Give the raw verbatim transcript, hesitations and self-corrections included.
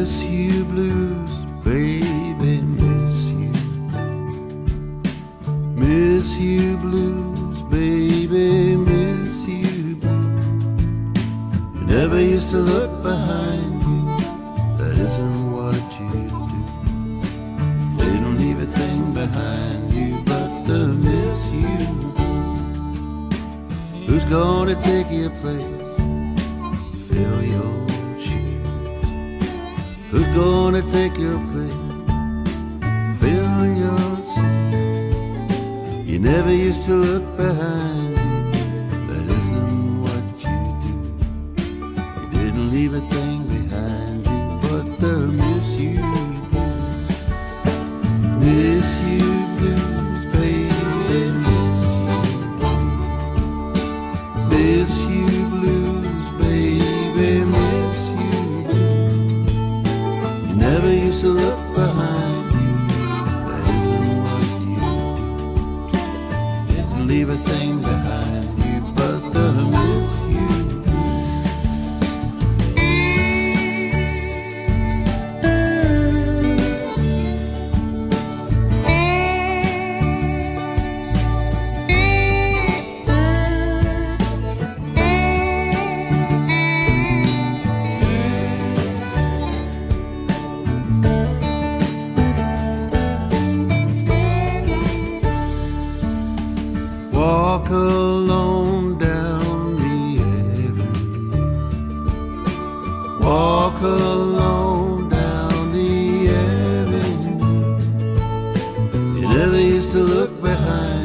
Miss you blues, baby, miss you. Miss you blues, baby, miss you blues. You never used to look behind you, that isn't what you do. They don't leave a thing behind you but the miss you blues. Who's gonna take your place, fill your Who's gonna take your place, fill your shoes? You never used to look behind you, that isn't what you do. You didn't leave a thing behind you but the miss you blues. Miss you blues, baby, miss you. Miss you blues, baby, miss you. Never used to look behind you, that isn't what you do. You didn't leave a thing behind you but the miss you. Walk alone down the avenue. Walk alone down the avenue. You never used to look behind